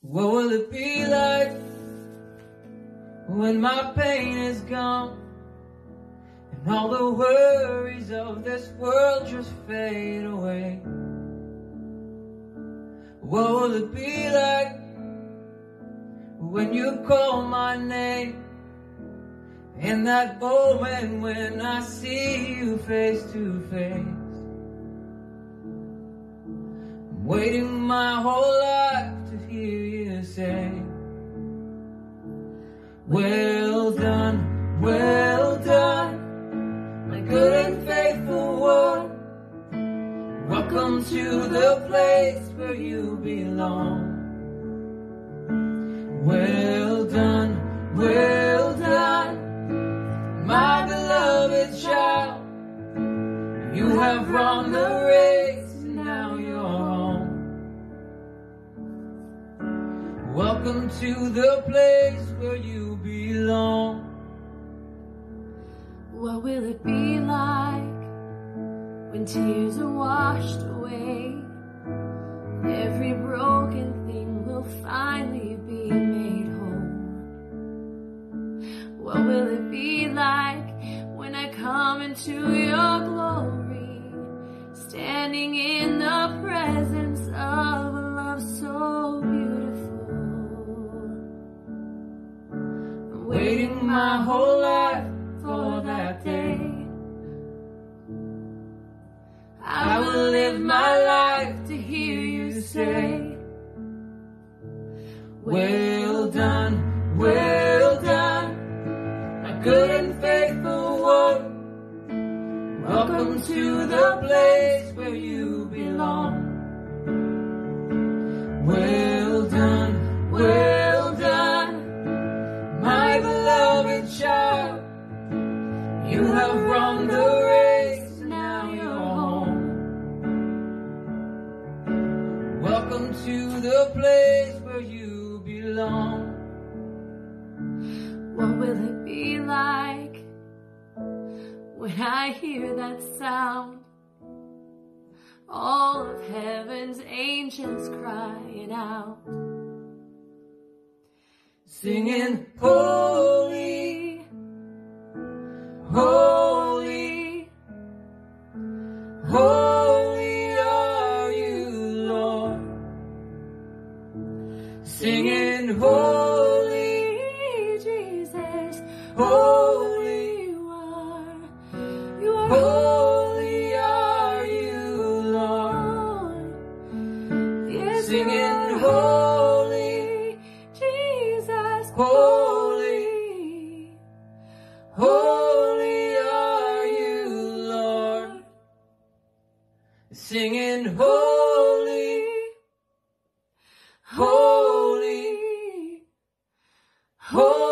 What will it be like when my pain is gone and all the worries of this world just fade away? What will it be like when you call my name, in that moment when I see you face to face? I'm waiting my whole life to hear you say, well done, my good and faithful one. Welcome to the place where you belong. Well done, my beloved child. You have run the race, and now you're home. Welcome to the place where you belong. What will it be like when tears are washed away? Every broken thing will finally be made whole. What will it be like when I come into your glory, standing in the presence of a love so beautiful? I'm Waiting my whole life for that day. I will live my life to hear you say, well done, my good and faithful one. Welcome to the place where you belong. Well done, my beloved child. You have run the race, now you're home. Welcome to the place where you belong. What will it be like when I hear that sound? All of heaven's angels crying out, singing, holy, holy, holy are you, Lord. Singing, holy, Jesus, holy, you are holy are you, Lord. Yes, Singing, holy, Jesus, holy, holy are you, Lord. Singing, holy, holy, holy.